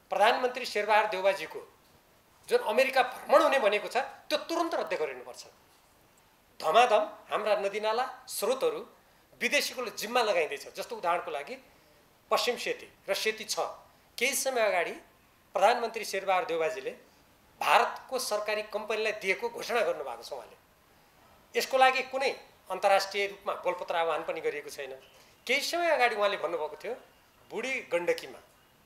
प्रधानमन्त्री शेरबहादुर देउवाजीको जुन अमेरिका भ्रमण हुने भनेको छ त्यो तुरन्त रद्द गरिनुपर्छ। धमाधम हाम्रा नदीनाला स्रोतहरू विदेशीको जिम्मा लगाइँदैछ। जस्तो उदाहरणको लागि पश्चिम सेती र सेती 6 केही समय अगाडि प्रधानमन्त्री शेरबहादुर देउवाजीले भारतको सरकारी कम्पनीलाई दिएको घोषणा गर्नुभएको छ। उहाँले यसको लागि कुनै अन्तर्राष्ट्रिय रूपमा बोलपत्र आह्वान पनि गरिएको छैन। केही समय अगाडि उहाँले भन्नुभएको थियो बुढी गण्डकीमा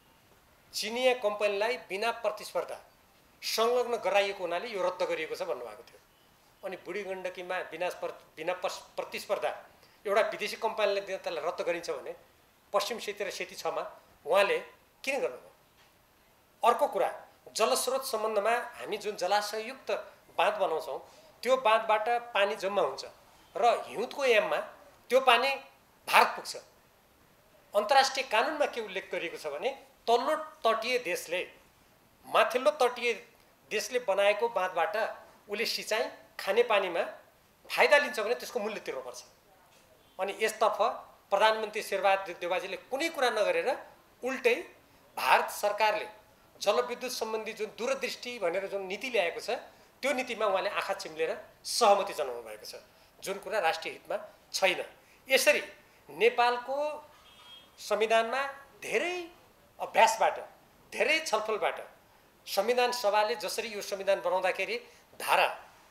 चिनिया कम्पनीलाई बिना प्रतिस्पर्धा संलग्न गराइएको हुनाले यो रद्द गरिएको छ भन्नुभएको थियो। अनि बुढी गण्डकीमा बिना प्रतिस्पर्धा एउटा विदेशी कम्पनीले दिन त्यसलाई रद्द गरिन्छ भने पश्चिम सेती र सेती 6 मा उहाँले किन गर्नुभयो? अर्को कुरा, जलस्रोत सम्बन्धमा हामी जुन जलाशययुक्त बाँध बनाउँछौँ त्यो बाँधबाट पानी जम्मा हुन्छ र हिउँदको याममा त्यो पानी भारत पुग्छ। अन्तर्राष्ट्रिय कानुनमा के उल्लेख गरिएको छ भने तल्लो तटीय देशले माथिल्लो तटीय देशले बनाएको बाँधबाट उसले सिँचाइ खानेपानीमा फाइदा लिन्छ भने त्यसको मूल्य तिर्नुपर्छ। अनि यसतर्फ प्रधानमन्त्री शेरबहादुर देउवाजीले कुनै कुरा नगरेर उल्टै भारत सरकारले जलविद्युत सम्बन्धी जुन दूरदृष्टि भनेर जुन नीति ल्याएको छ त्यो नीतिमा उहाँले आँखा चिम्लेर सहमति जनाउनु भएको छ, जुन कुरा राष्ट्रिय हितमा छैन। यसरी नेपालको संविधानमा धेरै अभ्यासबाट धेरै छलफलबाट संविधान सभाले जसरी यो संविधान बनाउँदाखेरि धारा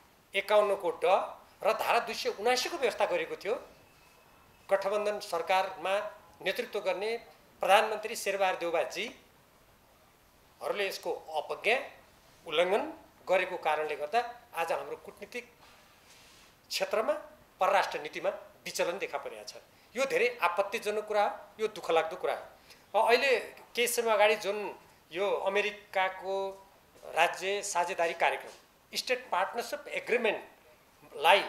51 को ड र धारा 279 को व्यवस्था गरेको थियो, गठबन्धन सरकारमा नेतृत्व गर्ने प्रधानमन्त्री शेरबहादुर देउवाजीहरूले यसको अपज्ञा उल्लङ्घन गरेको कारणले गर्दा आज हाम्रो कूटनीतिक क्षेत्रमा परराष्ट्र नीतिमा विचलन देखा परेको छ। यो धेरै आपत्तिजनक कुरा हो, यो दुःखलाग्दो कुरा हो। अहिले केही समय अगाडि जुन यो अमेरिकाको राज्य साझेदारी कार्यक्रम स्टेट पार्टनरसिप एग्रिमेन्टलाई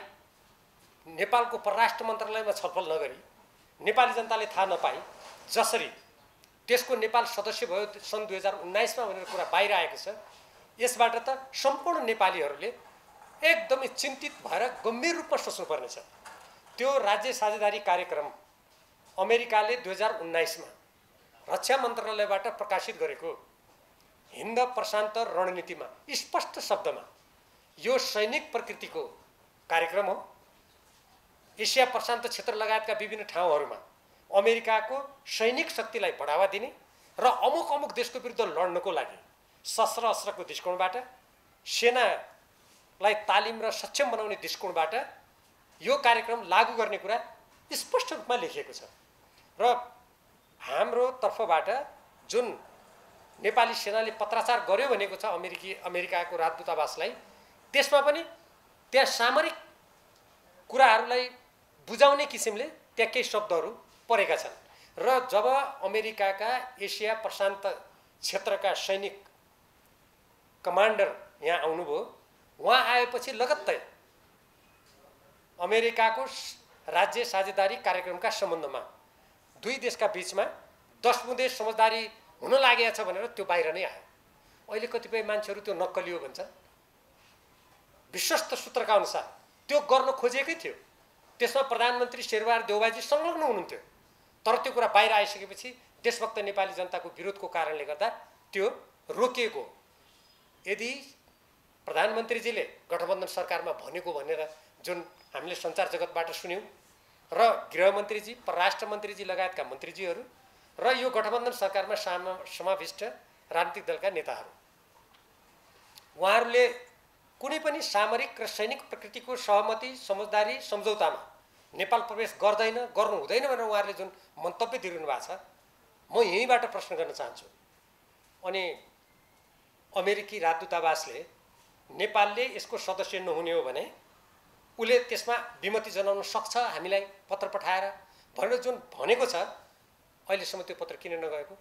नेपालको परराष्ट्र मन्त्रालयमा छलफल नगरी नेपाली जनताले थाहा नपाई जसरी त्यसको नेपाल सदस्य भयो सन् 2019 मा भनेर कुरा बाहिर आएको छ, यसबाट त सम्पूर्ण नेपालीहरूले एकदमै चिन्तित भएर गम्भीर रूपमा सोच्नुपर्नेछ। त्यो राज्य साझेदारी कार्यक्रम अमेरिकाले 2019 मा रक्षा मन्त्रालयबाट प्रकाशित गरेको हिन्द प्रशान्त रणनीतिमा स्पष्ट शब्दमा यो सैनिक प्रकृतिको कार्यक्रम हो। एसिया प्रशान्त क्षेत्र लगायतका विभिन्न ठाउँहरूमा अमेरिकाको सैनिक शक्तिलाई बढावा दिने र अमुक देशको विरुद्ध लड्नको लागि शस्त्र अस्त्रको दृष्टिकोणबाट सेनालाई तालिम र सक्षम बनाउने दृष्टिकोणबाट यो कार्यक्रम लागू गर्ने कुरा स्पष्ट रूपमा लेखिएको छ। र हाम्रो तर्फबाट जुन नेपाली सेनाले पत्राचार गर्यो भनेको छ अमेरिकाको राजदूतावासलाई, त्यसमा पनि त्यहाँ सामरिक कुराहरूलाई बुझाउने किसिमले त्यहाँ केही शब्दहरू परेका छन्। र जब अमेरिकाका एसिया प्रशान्त क्षेत्रका सैनिक कमान्डर यहाँ आउनुभयो, उहाँ आएपछि लगत्तै अमेरिकाको राज्य साझेदारी कार्यक्रमका सम्बन्धमा दुई देशका बीचमा 10 बुँदे समझदारी हुन लागेको छ भनेर त्यो बाहिर नै आयो। अहिले कतिपय मान्छेहरू त्यो नक्कली हो भन्छन्। विश्वस्त सूत्रका अनुसार त्यो गर्न खोजेकै थियो, त्यसमा प्रधानमन्त्री शेरबहादुर देउवाजी संलग्न हुनुहुन्थ्यो। तर त्यो कुरा बाहिर आइसकेपछि देशभक्त नेपाली जनताको विरोधको कारणले गर्दा त्यो रोकिएको। यदि प्रधानमन्त्रीजीले गठबन्धन सरकारमा भनेको भनेर जुन हामीले सञ्चार जगतबाट सुन्यौं र गृहमन्त्रीजी परराष्ट्र मन्त्रीजी लगायतका मन्त्रीजीहरू र यो गठबन्धन सरकारमा समाविष्ट राजनीतिक दलका नेताहरू उहाँहरूले कुनै पनि सामरिक र सैनिक प्रकृतिको सहमति समझदारी सम्झौतामा नेपाल प्रवेश गर्दैन गर्नु हुँदैन भनेर उहाँहरूले जुन मन्तव्य दिइरहनु भएको छ, म यहीँबाट प्रश्न गर्न चाहन्छु। अनि अमेरिकी राजदूतावासले नेपालले यसको सदस्य नहुने हो भने उले त्यसमा विमति जनाउन सक्छ हामीलाई पत्र पठाएर भनेर जुन भनेको छ, अहिलेसम्म त्यो पत्र किन नगएको?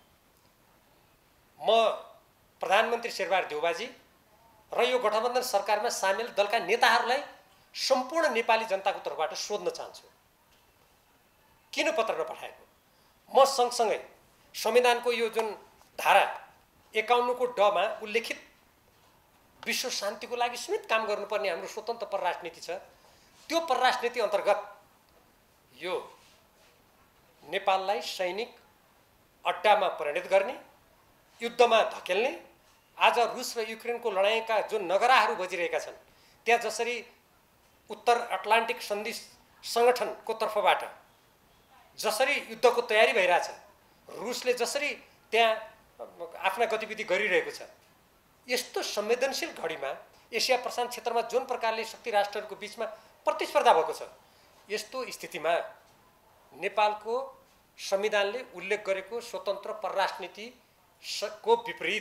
म प्रधानमन्त्री शेरबहादुर देउवाजी र यो गठबन्धन सरकारमा सामेल दलका नेताहरूलाई सम्पूर्ण नेपाली जनताको तर्फबाट सोध्न चाहन्छु, किन पत्र नपठाएको? म सँगसँगै संविधानको यो जुन धारा 51 को ड मा उल्लेखित विश्व शान्तिको लागि समेत काम गर्नुपर्ने हाम्रो स्वतन्त्र परराष्ट्र नीति छ, त्यो परराष्ट्र नीति अन्तर्गत यो नेपाललाई सैनिक अड्डामा परिणत गर्ने युद्धमा धकेल्ने, आज रुस र युक्रेनको लडाइँका जुन नगराहरू बजिरहेका छन् त्यहाँ जसरी उत्तर अटलान्टिक सन्धि सङ्गठनको तर्फबाट जसरी युद्धको तयारी भइरहेछ, रुसले जसरी त्यहाँ आफ्ना गतिविधि गरिरहेको छ, यस्तो संवेदनशील घडीमा एसिया प्रशान्त क्षेत्रमा जुन प्रकारले शक्ति राष्ट्रहरूको बीचमा प्रतिस्पर्धा भएको छ, यस्तो स्थितिमा नेपालको संविधानले उल्लेख गरेको स्वतन्त्र परराष्ट्र नीतिको विपरीत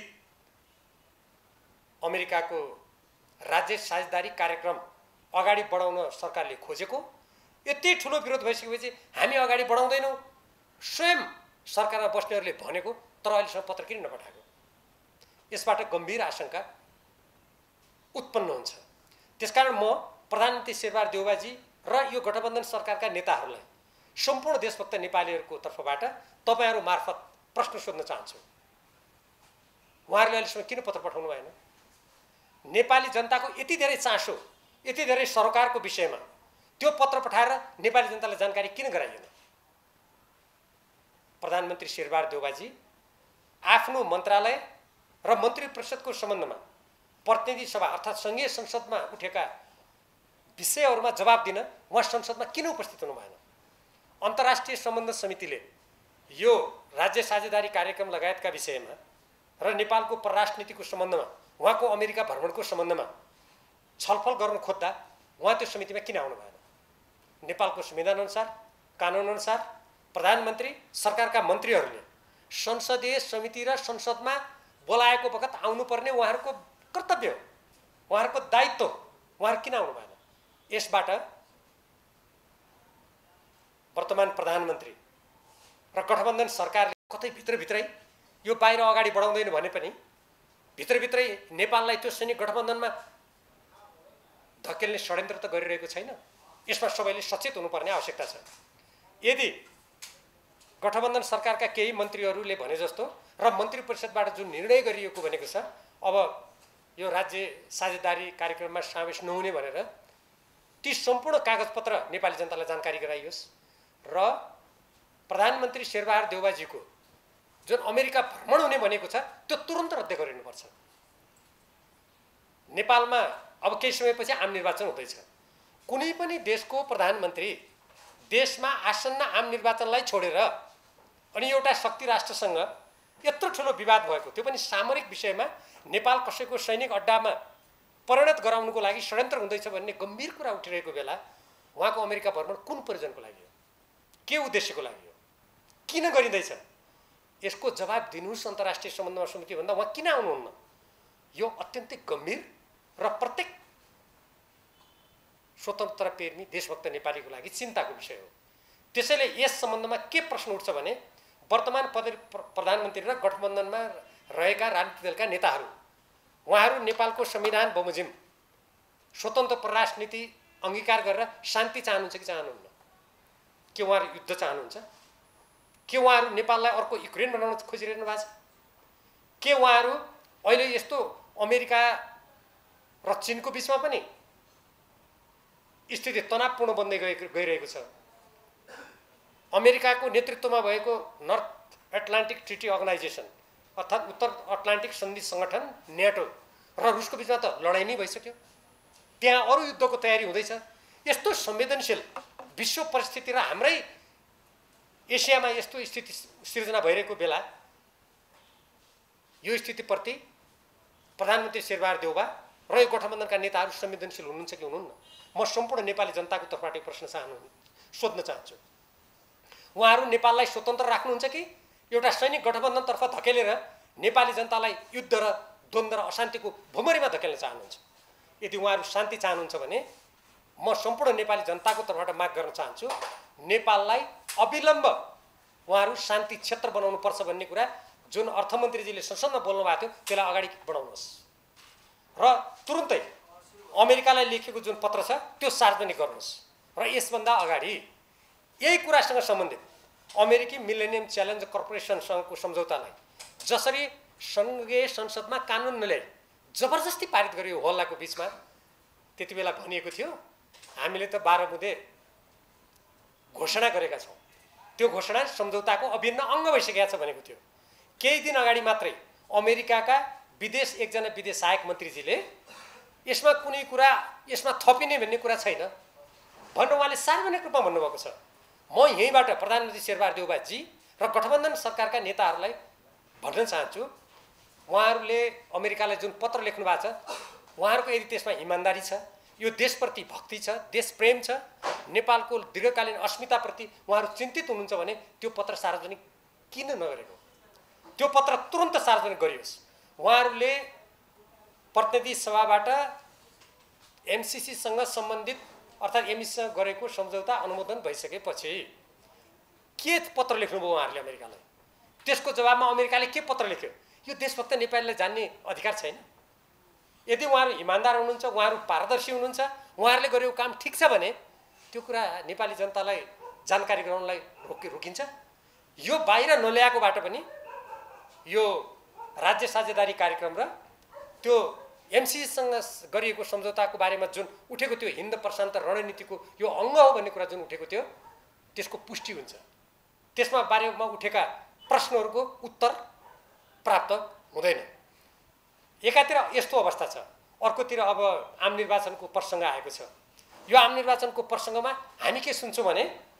अमेरिकाको राज्य साझेदारी कार्यक्रम अगाडि बढाउन सरकारले खोजेको, यति ठुलो विरोध भइसकेपछि हामी अगाडि बढाउँदैनौँ स्वयं सरकारमा बस्नेहरूले भनेको, तर अहिलेसम्म पत्र किन नपठाएको? यसबाट गम्भीर आशंका उत्पन्न हुन्छ। त्यसकारण म प्रधानमन्त्री शेरबहादुर देउवाजी र यो गठबन्धन सरकारका नेताहरूलाई सम्पूर्ण देशभक्त नेपालीहरूको तर्फबाट तपाईँहरू मार्फत प्रश्न सोध्न चाहन्छु। उहाँहरूले अहिलेसम्म किन पत्र पठाउनु भएन? नेपाली जनताको यति धेरै चासो, यति धेरै सरकारको विषयमा त्यो पत्र पठाएर नेपाली जनतालाई जानकारी किन गराइएन? प्रधानमन्त्री शेरबहादुर देउवाजी आफ्नो मन्त्रालय र मन्त्री परिषदको सम्बन्धमा प्रतिनिधि सभा अर्थात् सङ्घीय संसदमा उठेका विषयहरूमा जवाब दिन उहाँ संसदमा किन उपस्थित हुनु भएन? अन्तर्राष्ट्रिय सम्बन्ध समितिले यो राज्य साझेदारी कार्यक्रम लगायतका विषयमा र नेपालको परराष्ट्र नीतिको सम्बन्धमा उहाँको अमेरिका भ्रमणको सम्बन्धमा छलफल गर्नु खोज्दा उहाँ त्यो समितिमा किन आउनु भएन? नेपालको संविधान अनुसार, कानुन अनुसार प्रधानमन्त्री सरकारका मन्त्रीहरूले संसदीय समिति र संसदमा बोलाएको बखत आउनुपर्ने उहाँहरूको कर्तव्य हो, उहाँहरूको दायित्व हो। उहाँहरू किन आउनु भएन? यसबाट वर्तमान प्रधानमन्त्री र गठबन्धन सरकारले कतै भित्रभित्रै यो बाहिर अगाडि बढाउँदैन भने पनि भित्रभित्रै नेपाललाई त्यो सैनिक गठबन्धनमा धकेल्ने षड्यन्त्र त गरिरहेको छैन? यसमा सबैले सचेत हुनुपर्ने आवश्यकता छ। यदि गठबन्धन सरकारका केही मन्त्रीहरूले भने जस्तो र मन्त्री परिषदबाट जुन निर्णय गरिएको भनेको छ अब यो राज्य साझेदारी कार्यक्रममा समावेश नहुने भनेर ती सम्पूर्ण कागजपत्र नेपाली जनतालाई जानकारी गराइयोस् र प्रधानमन्त्री शेरबहादुर देउवाजीको जुन अमेरिका भ्रमण हुने भनेको छ त्यो तुरन्त रद्द गरिनुपर्छ। नेपालमा अब केही समयपछि आम निर्वाचन हुँदैछ। कुनै पनि देशको प्रधानमन्त्री देशमा आसन्न आम निर्वाचनलाई छोडेर अनि एउटा शक्ति राष्ट्रसँग यत्रो ठुलो विवाद भएको, त्यो पनि सामरिक विषयमा नेपाल कसैको सैनिक अड्डामा परिणत गराउनुको लागि षड्यन्त्र हुँदैछ भन्ने गम्भीर कुरा उठिरहेको बेला उहाँको अमेरिका भ्रमण कुन प्रयोजनको लागि हो? के उद्देश्यको लागि हो? किन गरिँदैछ? यसको जवाब दिनुहोस् अन्तर्राष्ट्रिय सम्बन्धमा समिति भन्दा उहाँ किन आउनुहुन्न? यो अत्यन्तै गम्भीर र प्रत्येक स्वतन्त्र प्रेमी देशभक्त नेपालीको लागि चिन्ताको विषय हो। त्यसैले यस सम्बन्धमा के प्रश्न उठ्छ भने वर्तमान प्रधानमन्त्री र गठबन्धनमा रहेका राजनीतिक दलका नेताहरू उहाँहरू नेपालको संविधान बमोजिम स्वतन्त्र परराष्ट्र नीति अङ्गीकार गरेर शान्ति चाहनुहुन्छ कि चाहनुहुन्न? के उहाँहरू युद्ध चाहनुहुन्छ? के उहाँहरू नेपाललाई अर्को युक्रेन बनाउन खोजिरहनु भएको छ? के उहाँहरू अहिले यस्तो अमेरिका र चीनको बिचमा पनि स्थिति तनावपूर्ण बन्दै गइरहेको छ? अमेरिकाको नेतृत्वमा भएको नर्थ एटलान्टिक ट्रिटी अर्गनाइजेसन अर्थात् उत्तर अटलान्टिक सन्धि सङ्गठन नेटो र रुसको बिचमा त लडाइँ नै भइसक्यो। त्यहाँ अरू युद्धको तयारी हुँदैछ। यस्तो संवेदनशील विश्व परिस्थिति र हाम्रै एसियामा यस्तो स्थिति सिर्जना भइरहेको बेला यो स्थितिप्रति प्रधानमन्त्री शेरबहादुर देउवा र यो गठबन्धनका नेताहरू संवेदनशील हुनुहुन्छ कि हुनुहुन्न? म सम्पूर्ण नेपाली जनताको तर्फबाट प्रश्न सोध्न चाहन्छु। उहाँहरू नेपाललाई स्वतन्त्र राख्नुहुन्छ कि एउटा सैनिक गठबन्धनतर्फ धकेलेर नेपाली जनतालाई युद्ध र द्वन्द्व र अशान्तिको भुमरीमा धकेल्न चाहनुहुन्छ? यदि उहाँहरू शान्ति चाहनुहुन्छ भने म सम्पूर्ण नेपाली जनताको तर्फबाट माग गर्न चाहन्छु, नेपाललाई अविलम्ब उहाँहरू शान्ति क्षेत्र बनाउनु पर्छ भन्ने कुरा जुन अर्थमन्त्रीजीले संसदमा बोल्नु भएको थियो त्यसलाई अगाडि बढाउनुहोस् र तुरुन्तै अमेरिकालाई लेखेको जुन पत्र छ त्यो सार्वजनिक गर्नुहोस् र यसभन्दा अगाडि यही कुरासँग सम्बन्धित अमेरिकी मिलेनियम च्यालेन्ज कर्पोरेसनसँगको सम्झौतालाई जसरी सङ्घीय संसदमा कानुन नल्याई जबरजस्ती पारित गरियो हल्लाको बिचमा, त्यति बेला भनिएको थियो हामीले त 12 बुँदे घोषणा गरेका छौँ, त्यो घोषणा सम्झौताको अभिन्न अङ्ग भइसकेको छ भनेको थियो। केही दिन अगाडि मात्रै अमेरिकाका विदेश एकजना विदेश सहायक मन्त्रीजीले यसमा कुनै कुरा यसमा थपिने भन्ने कुरा छैन भनेर उहाँले सार्वजनिक रूपमा भन्नुभएको छ। म यहीँबाट प्रधानमन्त्री शेरबहादुर देउवाजी र गठबन्धन सरकारका नेताहरूलाई भन्न चाहन्छु, उहाँहरूले अमेरिकालाई जुन पत्र लेख्नु भएको छ, उहाँहरूको यदि त्यसमा इमान्दारी छ, यो देशप्रति भक्ति छ, देश प्रेम छ, नेपालको दीर्घकालीन अस्मिताप्रति उहाँहरू चिन्तित हुनुहुन्छ भने त्यो पत्र सार्वजनिक किन नगरेको? त्यो पत्र तुरन्त सार्वजनिक गरियोस्। उहाँहरूले प्रतिनिधि सभाबाट एमसीसीसँग सम्बन्धित अर्थात् एमसीसँग गरेको सम्झौता अनुमोदन भइसकेपछि के पत्र लेख्नुभयो उहाँहरूले अमेरिकालाई? त्यसको जवाबमा अमेरिकाले के पत्र लेख्यो? यो देशभक्त नेपालीलाई जान्ने अधिकार छैन? यदि उहाँहरू इमान्दार हुनुहुन्छ, उहाँहरू पारदर्शी हुनुहुन्छ, उहाँहरूले गरेको काम ठिक छ भने त्यो कुरा नेपाली जनतालाई जानकारी गराउनलाई रोकिन्छ? यो बाहिर नल्याएकोबाट पनि यो राज्य साझेदारी कार्यक्रम र त्यो एमसीसीसँग गरिएको सम्झौताको बारेमा जुन उठेको त्यो हिन्द प्रशान्त रणनीतिको यो अङ्ग हो भन्ने कुरा जुन उठेको थियो त्यसको पुष्टि हुन्छ। त्यसमा बारेमा उठेका प्रश्नहरूको उत्तर प्राप्त हुँदैन। एकातिर यस्तो अवस्था छ, अर्कोतिर अब आम निर्वाचनको प्रसङ्ग आएको छ। यो आम निर्वाचनको प्रसङ्गमा हामी के सुन्छौँ भने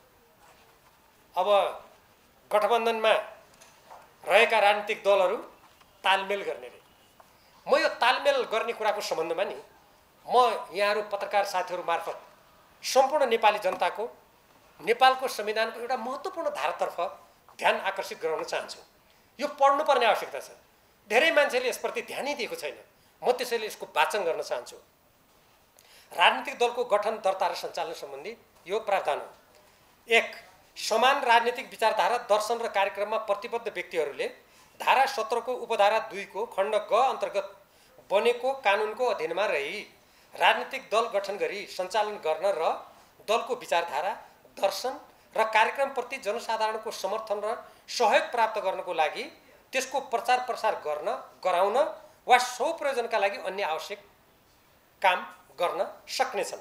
अब गठबन्धनमा रहेका राजनीतिक दलहरू तालमेल गर्ने रे। म यो तालमेल गर्ने कुराको सम्बन्धमा नि म यहाँहरू पत्रकार साथीहरू मार्फत सम्पूर्ण नेपाली जनताको नेपालको संविधानको एउटा महत्त्वपूर्ण धारातर्फ ध्यान आकर्षित गराउन चाहन्छु। यो पढ्नुपर्ने आवश्यकता छ। धेरै मान्छेले यसप्रति ध्यानै दिएको छैन। म त्यसैले यसको वाचन गर्न चाहन्छु। राजनीतिक दलको गठन, दर्ता र सञ्चालन सम्बन्धी यो प्रावधान हो। 1. समान राजनीतिक विचारधारा, दर्शन र कार्यक्रममा प्रतिबद्ध व्यक्तिहरूले धारा 17 को उपधारा 2 को खण्ड ग अन्तर्गत बनेको कानुनको अधीनमा रही राजनीतिक दल गठन गरी सञ्चालन गर्न र दलको विचारधारा, दर्शन र कार्यक्रमप्रति जनसाधारणको समर्थन र सहयोग प्राप्त गर्नको लागि त्यसको प्रचार प्रसार गर्न, गराउन वा सो प्रयोजनका लागि अन्य आवश्यक काम गर्न सक्नेछन्।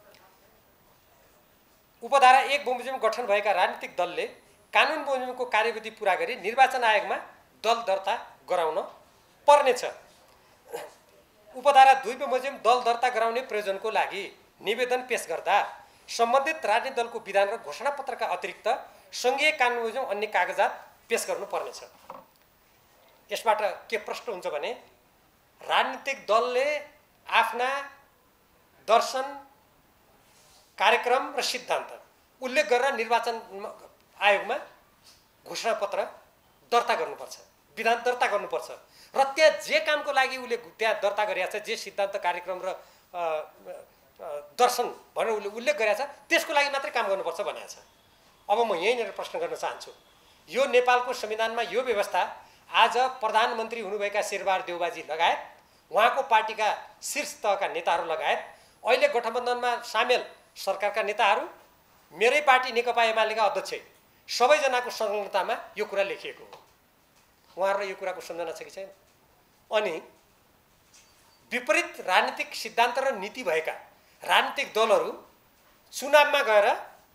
उपधारा 1 बमोजिम गठन भएका राजनीतिक दलले कानुन बमोजिमको कार्यविधि पूरा गरी निर्वाचन आयोगमा दल दर्ता गराउन पर्नेछ। उपधारा 2 बमोजिम दल दर्ता गराउने प्रयोजनको लागि निवेदन पेश गर्दा सम्बन्धित राजनीतिक दलको विधान र घोषणापत्रका अतिरिक्त सङ्घीय कानुन बमोजिम अन्य कागजात पेश गर्नुपर्नेछ। यसबाट के प्रश्न हुन्छ भने राजनीतिक दलले आफ्ना दर्शन, कार्यक्रम र सिद्धान्त उल्लेख गरेर निर्वाचन आयोगमा घोषणापत्र दर्ता गर्नुपर्छ, विधान दर्ता गर्नुपर्छ र त्यहाँ जे कामको लागि उसले त्यहाँ दर्ता गरेको छ, जे सिद्धान्त, कार्यक्रम र दर्शन भनेर उसले उल्लेख गरेको छ त्यसको लागि मात्रै काम गर्नुपर्छ भनेको छ। अब म यहीँनिर प्रश्न गर्न चाहन्छु, यो नेपालको संविधानमा यो व्यवस्था आज प्रधानमन्त्री हुनुभएका शेरबहादुर देउवाजी लगायत उहाँको पार्टीका शीर्ष तहका नेताहरू लगायत अहिले गठबन्धनमा सामेल सरकारका नेताहरू, मेरै पार्टी नेकपा एमालेका अध्यक्ष सबैजनाको संलग्नतामा यो कुरा लेखिएको हो। उहाँहरूलाई यो कुराको सम्झना छ कि छैन? अनि विपरीत राजनीतिक सिद्धान्त र नीति भएका राजनीतिक दलहरू चुनावमा गएर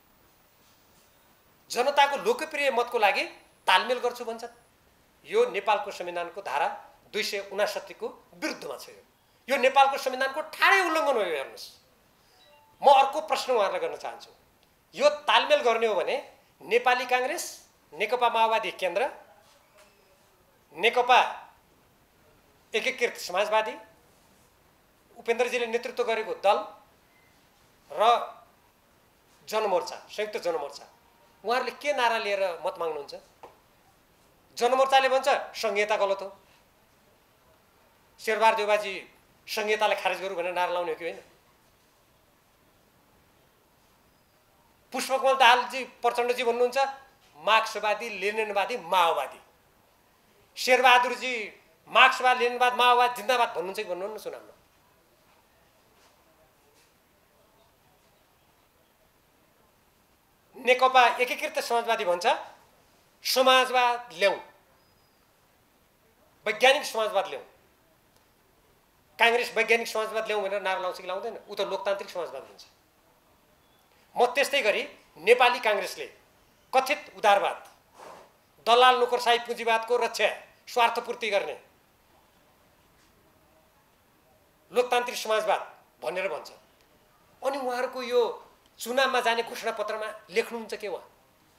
जनताको लोकप्रिय मतको लागि तालमेल गर्छु भन्छन्। यो नेपालको संविधानको धारा 269 को विरुद्धमा छ। यो नेपालको संविधानको ठाडै उल्लङ्घन हो। हेर्नुहोस्, म अर्को प्रश्न उहाँहरूलाई गर्न चाहन्छु। यो तालमेल गर्ने हो भने नेपाली काङ्ग्रेस, नेकपा माओवादी केन्द्र, नेकपा एकीकृत समाजवादी, उपेन्द्रजीले नेतृत्व गरेको दल र जनमोर्चा, संयुक्त जनमोर्चा, उहाँहरूले के नारा लिएर मत माग्नुहुन्छ? जनमोर्चाले भन्छ संहिता गलत हो, शेरबहादुर देउवाजी संहितालाई खारेज गरौँ भनेर नारा लाउने हो कि होइन? पुष्पकमल दाहालजी, प्रचण्डजी भन्नुहुन्छ मार्क्सवादी, लेनिनवादी, माओवादी। शेरबहादुरजी मार्क्सवाद, लेनिनवाद, माओवाद जिन्दाबाद भन्नुहुन्छ कि भन्नुहुन्न? सुनाउनु। नेकपा एकीकृत समाजवादी भन्छ समाजवाद ल्याउँ, वैज्ञानिक समाजवाद ल्याउँ। काङ्ग्रेस वैज्ञानिक समाजवाद ल्याउँ भनेर नारा लाउँछ कि लाउँदैन? ऊ त लोकतान्त्रिक समाजवाद भन्छ। म त्यस्तै गरी नेपाली काङ्ग्रेसले कथित उदारवाद, दलाल नोकरशाही पुँजीवादको रक्षा, स्वार्थपूर्ति गर्ने लोकतान्त्रिक समाजवाद भनेर भन्छ। अनि उहाँहरूको यो चुनावमा जाने घोषणापत्रमा लेख्नुहुन्छ के उहाँ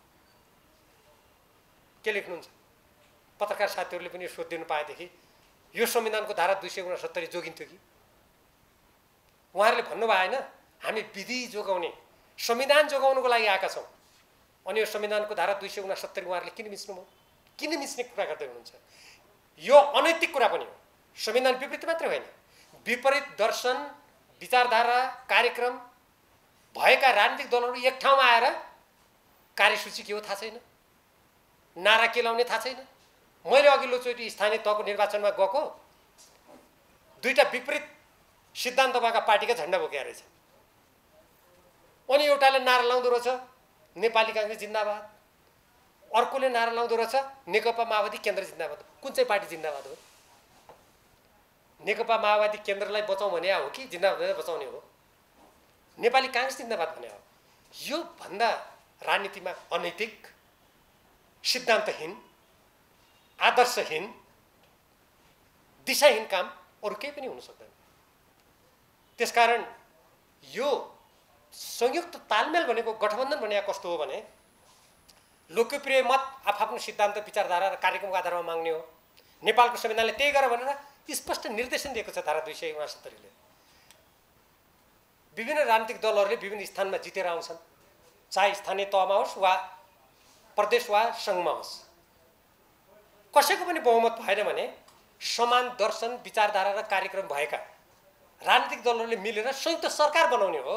के लेख्नुहुन्छ? पत्रकार साथीहरूले पनि सोधिदिनु पाएदेखि यो संविधानको धारा 269 जोगिन्थ्यो कि? उहाँहरूले भन्नुभयो होइन, हामी विधि जोगाउने संविधान जोगाउनुको लागि आएका छौँ। अनि यो संविधानको धारा 269 उहाँहरूले किन मिच्नुभयो? किन मिच्ने कुरा गर्दै हुनुहुन्छ? यो अनैतिक कुरा पनि हो। संविधान विपरीत मात्रै होइन, विपरीत दर्शन, विचारधारा, कार्यक्रम भएका राजनीतिक दलहरू एक ठाउँमा आएर कार्यसूची के हो थाहा छैन, नारा के लाउने थाहा छैन। मैले अघिल्लोचोटि स्थानीय तहको निर्वाचनमा गएको, दुईटा विपरीत सिद्धान्त भएका पार्टीका झन्डा बोकेका रहेछ। अनि एउटाले नारा लाउँदो रहेछ नेपाली काङ्ग्रेस जिन्दाबाद, अर्कोले नारा लाउँदो रहेछ नेकपा माओवादी केन्द्र जिन्दाबाद। कुन चाहिँ पार्टी जिन्दाबाद हो? नेकपा माओवादी केन्द्रलाई बचाउँ भने हो कि जिन्दाबाद बचाउने हो? नेपाली काङ्ग्रेस जिन्दाबाद भने हो। यो भन्दा राजनीतिमा अनैतिक, सिद्धान्तहीन, आदर्शहीन, दिशाहीन काम अरू केही पनि हुन सक्दैन। त्यसकारण यो संयुक्त तालमेल भनेको गठबन्धन भने कस्तो हो भने लोकप्रिय मत आफ्नो सिद्धान्त, विचारधारा र कार्यक्रमको आधारमा माग्ने हो। नेपालको संविधानले त्यही गर भनेर स्पष्ट निर्देशन दिएको छ धारा 269 ले। विभिन्न राजनीतिक दलहरूले विभिन्न स्थानमा जितेर आउँछन्, चाहे स्थानीय तहमा होस् वा प्रदेश वा सङ्घमा होस्। कसैको पनि बहुमत भएन भने समान दर्शन, विचारधारा र कार्यक्रम भएका राजनीतिक दलहरूले मिलेर संयुक्त सरकार बनाउने हो।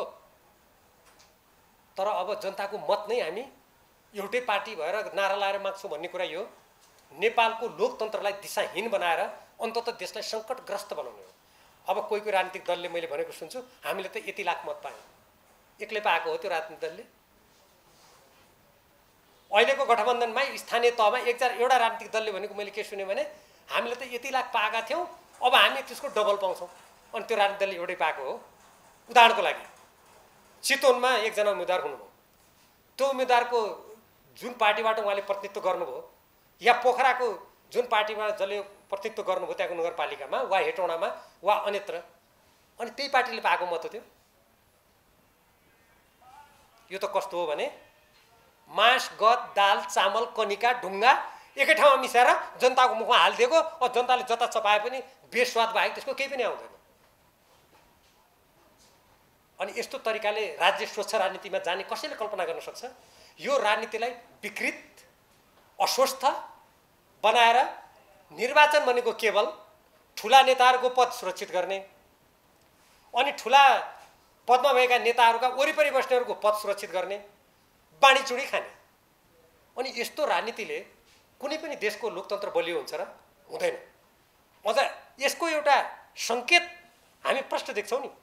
तर अब जनताको मत नै हामी एउटै पार्टी भएर नारा लाएर माग्छौँ भन्ने कुरा यो नेपालको लोकतन्त्रलाई दिशाहीन बनाएर अन्ततः देशलाई सङ्कटग्रस्त बनाउने हो। अब कोही राजनीतिक दलले मैले भनेको सुन्छु, हामीले त यति लाख मत पायौँ, एक्लै पाएको हो त्यो राजनीतिक दलले। अहिलेको गठबन्धनमा स्थानीय तहमा एउटा राजनीतिक दलले भनेको मैले के सुने भने हामीले त यति लाख पाएका थियौँ, अब हामी त्यसको डबल पाउँछौँ। अनि त्यो राजनीतिक दलले एउटै पाएको हो। उदाहरणको लागि चितवनमा एकजना उम्मेदवार हुनुभयो, त्यो उम्मेदवारको जुन पार्टीबाट उहाँले प्रतिनिधित्व गर्नुभयो या पोखराको जुन पार्टीबाट जसले प्रतिनिधित्व गर्नुभयो त्यहाँको नगरपालिकामा वा हेटौँडामा वा अन्यत्र, अनि त्यही पार्टीले पाएको मत हो त्यो। यो त कस्तो हो भने मास, गद, दाल, चामल, कनिका, ढुङ्गा एकै ठाउँमा मिसाएर जनताको मुखमा हालिदिएको, अब जनताले जता चपाए पनि बेस्वाद बाहेक त्यसको केही पनि आउँदैन। अनि यस्तो तरिकाले राज्य स्वच्छ राजनीतिमा जाने कसैले कल्पना गर्न सक्छ? यो राजनीतिलाई विकृत, अस्वस्थ बनाएर निर्वाचन भनेको केवल ठुला नेताहरूको पद सुरक्षित गर्ने अनि ठुला पदमा भएका नेताहरूका वरिपरि बस्नेहरूको पद सुरक्षित गर्ने, बाँडीचुँडी खाने। अनि यस्तो राजनीतिले कुनै पनि देशको लोकतन्त्र बलियो हुन्छ र? हुँदैन। अझ यसको एउटा सङ्केत हामी प्रष्ट देख्छौँ नि।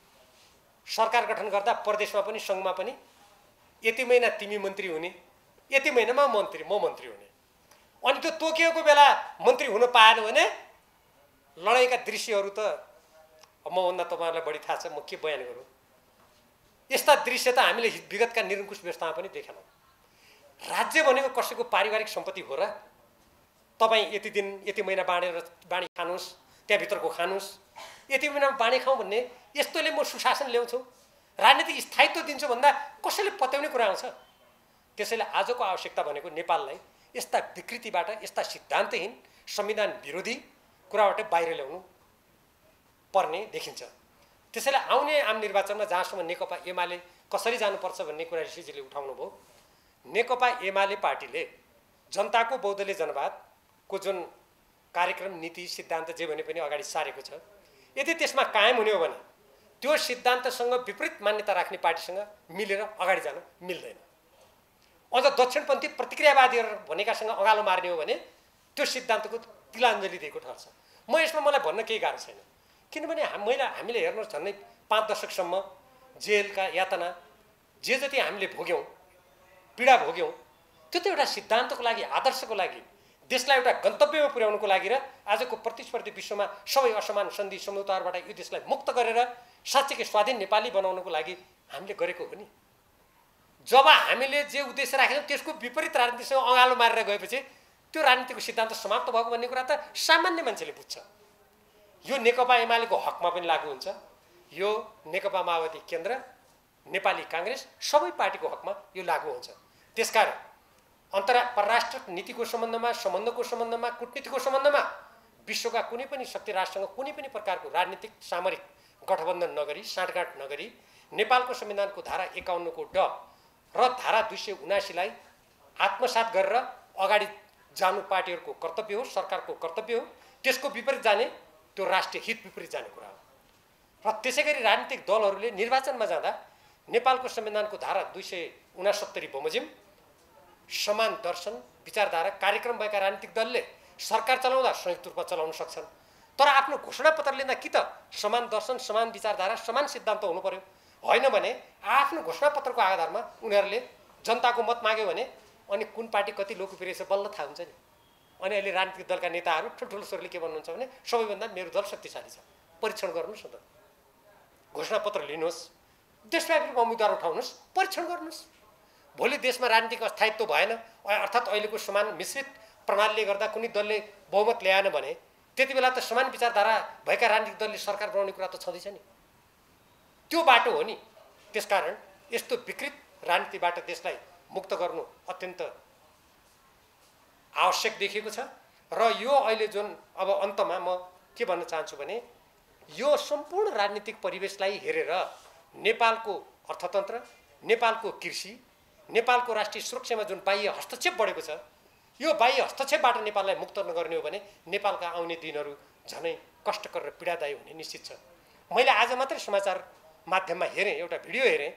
सरकार गठन गर्दा प्रदेशमा पनि सङ्घमा पनि यति महिना तिमी मन्त्री हुने, यति महिनामा म मन्त्री हुने। अनि त्यो तोकिएको बेला मन्त्री हुन पाएन भने लडाइँका दृश्यहरू त मभन्दा तपाईँहरूलाई बढी थाहा छ, म के बयान गरौँ। यस्ता दृश्य त हामीले विगतका निरङ्कुश व्यवस्थामा पनि देखेनौँ। राज्य भनेको कसैको पारिवारिक सम्पत्ति हो र? तपाईँ यति दिन यति महिना बाँडी खानुहोस्, त्यहाँभित्रको खानुहोस्, यति महिनामा बाँडी खाउँ भन्ने यस्तोले म सुशासन ल्याउँछु, राजनीतिक स्थायित्व दिन्छु भन्दा कसैले पत्याउने कुरा आउँछ? त्यसैले आजको आवश्यकता भनेको नेपाललाई यस्ता विकृतिबाट, यस्ता सिद्धान्तहीन, संविधान विरोधी कुराबाट बाहिर ल्याउनु पर्ने देखिन्छ। त्यसैले आउने आम निर्वाचनमा जहाँसम्म नेकपा एमाले कसरी जानुपर्छ भन्ने कुरा ऋषिजीले उठाउनु भयो। नेकपा एमाले पार्टीले जनताको बहुदलीय जनवादको जुन कार्यक्रम, नीति, सिद्धान्त जे भने पनि अगाडि सारेको छ, यदि त्यसमा कायम हुने हो भने त्यो सिद्धान्तसँग विपरीत मान्यता राख्ने पार्टीसँग मिलेर अगाडि जान मिल्दैन। अझ दक्षिणपन्थी प्रतिक्रियावादीहरू भनेकासँग अँगालो मार्ने हो भने त्यो सिद्धान्तको तिलाञ्जली दिएको ठहर्छ। यसमा मलाई भन्न केही गाह्रो छैन, किनभने हामीले हेर्नुहोस् झन्डै 5 दशकसम्म जेलका यातना जे जति हामीले भोग्यौँ, पीडा भोग्यौँ, त्यो त एउटा सिद्धान्तको लागि, आदर्शको लागि, देशलाई एउटा गन्तव्यमा पुर्याउनुको लागि र आजको प्रतिस्पर्धी विश्वमा सबै असमान सन्धि सम्झौताहरूबाट यो देशलाई मुक्त गरेर साँच्चैकै स्वाधीन नेपाली बनाउनुको लागि हामीले गरेको हो नि। जब हामीले जे उद्देश्य राखेछौँ त्यसको विपरीत राजनीतिसँग अँगालो मारेर गएपछि त्यो राजनीतिको सिद्धान्त समाप्त भएको भन्ने कुरा त सामान्य मान्छेले बुझ्छ। यो नेकपा एमालेको हकमा पनि लागू हुन्छ, यो नेकपा माओवादी केन्द्र, नेपाली काङ्ग्रेस सबै पार्टीको हकमा यो लागू हुन्छ। त्यसकारण परराष्ट्र नीतिको सम्बन्धको सम्बन्धमा कूटनीतिको सम्बन्धमा विश्वका कुनै पनि शक्ति राष्ट्रसँग कुनै पनि प्रकारको राजनीतिक सामरिक गठबन्धन नगरी, साँठगाँठ नगरी नेपालको संविधानको धारा 51 को ड र धारा 279लाई आत्मसात गरेर अगाडि जानु पार्टीहरूको कर्तव्य हो, सरकारको कर्तव्य हो। त्यसको विपरीत जाने त्यो राष्ट्रिय हित विपरीत जाने कुरा हो। र त्यसैगरी राजनीतिक दलहरूले निर्वाचनमा जाँदा नेपालको संविधानको धारा 269 बमोजिम समान दर्शन, विचारधारा, कार्यक्रम भएका राजनीतिक दलले सरकार चलाउँदा संयुक्त रूपमा चलाउन सक्छन्। तर आफ्नो घोषणापत्र लिँदा कि त समान दर्शन, समान विचारधारा, समान सिद्धान्त हुनु पर्यो, होइन भने आफ्नो घोषणापत्रको आधारमा उनीहरूले जनताको मत माग्यो भने अनि कुन पार्टी कति लोकप्रिय छ बल्ल थाहा हुन्छ नि। अनि अहिले राजनीतिक दलका नेताहरू ठुल्ठुलो स्वरले के भन्नुहुन्छ भने सबैभन्दा मेरो दल शक्तिशाली छ, परीक्षण गर्नुहोस् न त, घोषणापत्र लिनुहोस्, देशव्यापी रूपमा उम्मेदवार उठाउनुहोस्, परीक्षण गर्नुहोस्। भोलि देशमा राजनीतिक अस्थायित्व भएन, अर्थात् अहिलेको समान मिश्रित प्रणालीले गर्दा कुनै दलले बहुमत ल्याएन भने त्यति बेला त समान विचारधारा भएका राजनीतिक दलले सरकार बनाउने कुरा त छँदैछ नि। त्यो बाटो हो नि। त्यसकारण यस्तो विकृत राजनीतिबाट देशलाई मुक्त गर्नु अत्यन्त आवश्यक देखिएको छ। र यो अहिले जुन अब अन्तमा म के भन्न चाहन्छु भने यो सम्पूर्ण राजनीतिक परिवेशलाई हेरेर नेपालको अर्थतन्त्र, नेपालको कृषि, नेपालको राष्ट्रिय सुरक्षामा जुन बाह्य हस्तक्षेप बढेको छ, यो बाह्य हस्तक्षेपबाट नेपाललाई मुक्त नगर्ने हो भने नेपालका आउने दिनहरू झनै कष्टकर र पीडादायी हुने निश्चित छ। मैले आज मात्रै समाचार माध्यममा हेरेँ, एउटा भिडियो हेरेँ,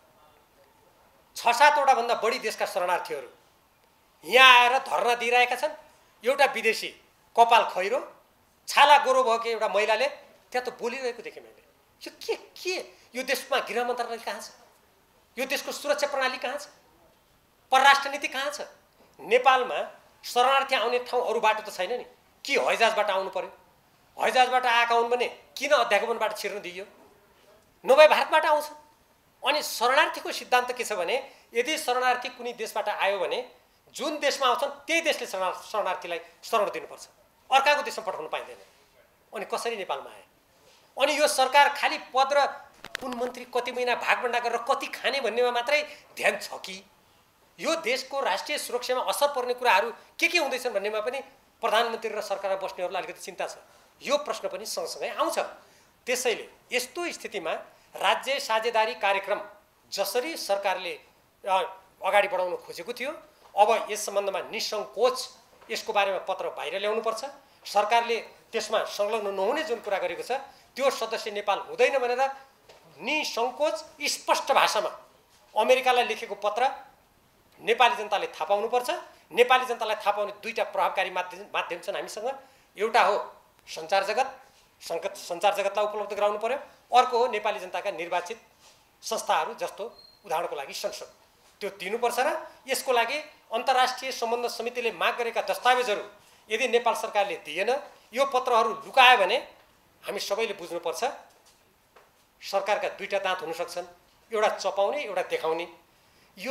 6-7 वटा भन्दा बढी देशका शरणार्थीहरू यहाँ आएर धरना दिइरहेका छन्। एउटा विदेशी कपाल खैरो, छाला गोरो भएको एउटा महिलाले त्यहाँ त बोलिरहेको देखेँ मैले। यो के यो देशमा गृह मन्त्रालय कहाँ छ? यो देशको सुरक्षा प्रणाली कहाँ छ? परराष्ट्र नीति कहाँ छ? नेपालमा शरणार्थी आउने ठाउँ अरू बाटो त छैन नि। कि हवाईजहाजबाट आउनु पर्यो? हवाईजहाजबाट आएका हुन् भने किन अध्यागमनबाट छिर्न दिइयो? नभए भारतबाट आउँछ। अनि शरणार्थीको सिद्धान्त के छ भने यदि शरणार्थी कुनै देशबाट आयो भने जुन देशमा आउँछन् त्यही देशले शरणार्थीलाई शरण दिनुपर्छ, अर्काको देशमा पठाउनु पाइँदैन। अनि कसरी नेपालमा आए? अनि यो सरकार खालि पद र कुन मन्त्री कति महिना भागभण्डा गरेर कति खाने भन्नेमा मात्रै ध्यान छ कि यो देशको राष्ट्रिय सुरक्षामा असर पर्ने कुराहरू के हुँदैछन् भन्नेमा पनि प्रधानमन्त्री र सरकारमा बस्नेहरूलाई अलिकति चिन्ता छ? यो प्रश्न पनि सँगसँगै आउँछ। त्यसैले यस्तो स्थितिमा राज्य साझेदारी कार्यक्रम जसरी सरकारले अगाडि बढाउन खोजेको थियो, अब यस सम्बन्धमा निसङ्कोच यसको बारेमा पत्र बाहिर ल्याउनुपर्छ। सरकारले त्यसमा संलग्न नहुने जुन कुरा गरेको छ त्यो सदस्य नेपाल हुँदैन भनेर निसङ्कोच स्पष्ट भाषामा अमेरिकालाई लेखेको पत्र नेपाली जनताले थाहा पाउनुपर्छ। नेपाली जनतालाई थाहा पाउने दुईटा प्रभावकारी माध्यम छन् हामीसँग। एउटा हो सञ्चार जगतलाई उपलब्ध गराउनु पर्यो, अर्को हो नेपाली जनताका निर्वाचित संस्थाहरू जस्तो उदाहरणको लागि संसद, त्यो दिनुपर्छ। र यसको लागि अन्तर्राष्ट्रिय सम्बन्ध समितिले माग गरेका दस्तावेजहरू यदि नेपाल सरकारले दिएन, यो पत्रहरू लुकायो भने हामी सबैले बुझ्नुपर्छ सरकारका दुईटा दाँत हुन सक्छन्, एउटा चपाउने एउटा देखाउने। यो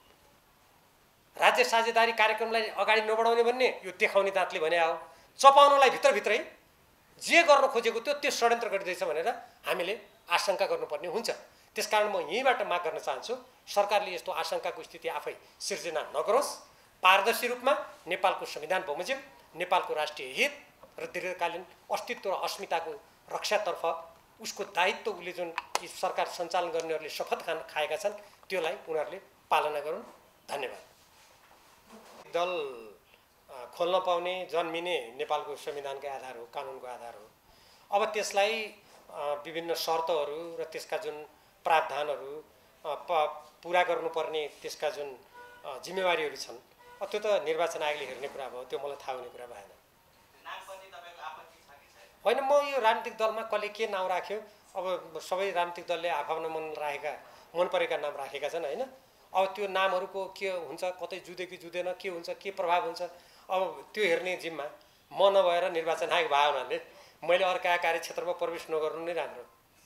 राज्य साझेदारी कार्यक्रमलाई अगाडि नबढाउने भन्ने यो देखाउने दाँतले भने हो, चपाउनलाई भित्रभित्रै जे गर्न खोजेको त्यो षड्यन्त्र गरिँदैछ भनेर हामीले आशंका गर्नुपर्ने हुन्छ। त्यसकारण म यहीँबाट माग गर्न चाहन्छु सरकारले यस्तो आशंकाको स्थिति आफै सिर्जना नगरोस्। पारदर्शी रूपमा नेपालको संविधान बमोजिम नेपालको राष्ट्रिय हित र दीर्घकालीन अस्तित्व र अस्मिताको रक्षातर्फ उसको दायित्व उसले जुन सरकार सञ्चालन गर्नेहरूले शपथ खाएका छन् त्यसलाई उनीहरूले पालना गरून्। धन्यवाद। दल खोल्न पाउने जन्मिने नेपालको संविधानकै आधार हो, कानुनको आधार हो। अब त्यसलाई विभिन्न शर्तहरू र त्यसका जुन प्रावधानहरू पुरा गर्नुपर्ने त्यसका जुन जिम्मेवारीहरू छन् त्यो त निर्वाचन आयोगले हेर्ने कुरा भयो, त्यो मलाई थाहा हुने कुरा भएन। होइन, म यो राजनीतिक दलमा कसले के नाउँ राख्यो, अब सबै राजनीतिक दलले आफआफ्नो मन परेका नाम राखेका छन् होइन। अब त्यो नामहरूको के हुन्छ, कतै जुधे कि जुधेन, के हुन्छ, के प्रभाव हुन्छ, अब त्यो हेर्ने जिम्मा म नभएर निर्वाचन आयोग भयो हुनाले मैले अर्का कार्यक्षेत्रमा प्रवेश नगर्नु नै राम्रो।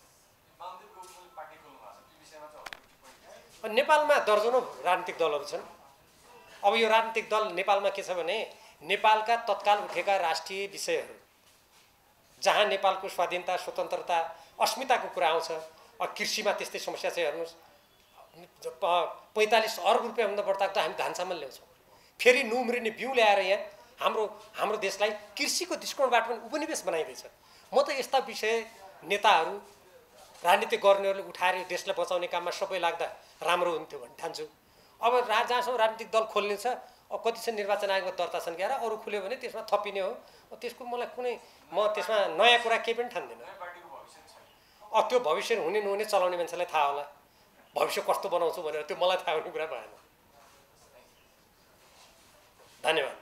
नेपालमा दर्जनौं राजनीतिक दलहरू छन्। अब यो राजनीतिक दल नेपालमा के छ भने नेपालका तत्काल उठेका राष्ट्रिय विषयहरू जहाँ नेपालको स्वाधीनता स्वतन्त्रता अस्मिताको कुरा आउँछ। कृषिमा त्यस्तै समस्या छ हेर्नुहोस्, 45 अर्ब रुपियाँभन्दा बढ्ताको त हामी धान चामल ल्याउँछौँ। फेरि नुम्रिने बिउ ल्याएर यहाँ हाम्रो देशलाई कृषिको दृष्टिकोणबाट पनि उपनिवेश बनाइदिन्छ। म त यस्ता विषय नेताहरू राजनीति गर्नेहरूले उठाएर देशलाई बचाउने काममा सबै लाग्दा राम्रो हुन्थ्यो भन्ने ठान्छु। अब जहाँसम्म राजनीतिक दल खोल्ने छ, अब कति छ निर्वाचन आयोगमा दर्ता छन् क्या, अरू खुल्यो भने त्यसमा थपिने हो। त्यसको मलाई कुनै, म त्यसमा नयाँ कुरा केही पनि ठान्दिनँ। त्यो भविष्य हुने नहुने चलाउने मान्छेलाई थाहा होला, भविष्य कस्तो बनाउँछु भनेर, त्यो मलाई थाहा हुने कुरा भएन। धन्यवाद।